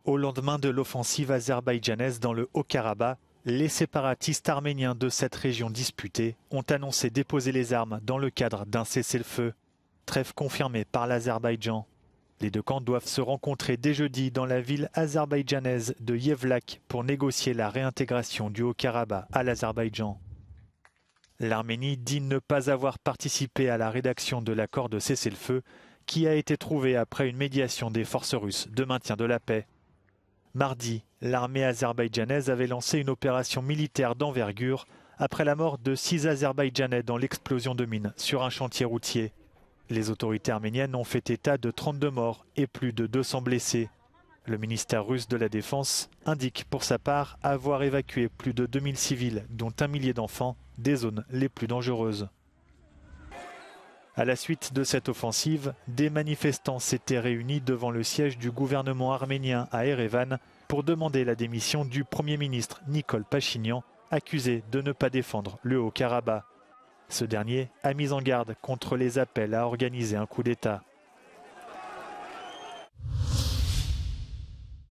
Au lendemain de l'offensive azerbaïdjanaise dans le Haut-Karabakh, les séparatistes arméniens de cette région disputée ont annoncé déposer les armes dans le cadre d'un cessez-le-feu. Trêve confirmée par l'Azerbaïdjan. Les deux camps doivent se rencontrer dès jeudi dans la ville azerbaïdjanaise de Yevlak pour négocier la réintégration du Haut-Karabakh à l'Azerbaïdjan. L'Arménie dit ne pas avoir participé à la rédaction de l'accord de cessez-le-feu qui a été trouvé après une médiation des forces russes de maintien de la paix. Mardi, l'armée azerbaïdjanaise avait lancé une opération militaire d'envergure après la mort de 6 Azerbaïdjanais dans l'explosion de mines sur un chantier routier. Les autorités arméniennes ont fait état de 32 morts et plus de 200 blessés. Le ministère russe de la Défense indique pour sa part avoir évacué plus de 2000 civils, dont 1 millier d'enfants, des zones les plus dangereuses. À la suite de cette offensive, des manifestants s'étaient réunis devant le siège du gouvernement arménien à Erevan pour demander la démission du Premier ministre Nikol Pachinian, accusé de ne pas défendre le Haut-Karabakh. Ce dernier a mis en garde contre les appels à organiser un coup d'État.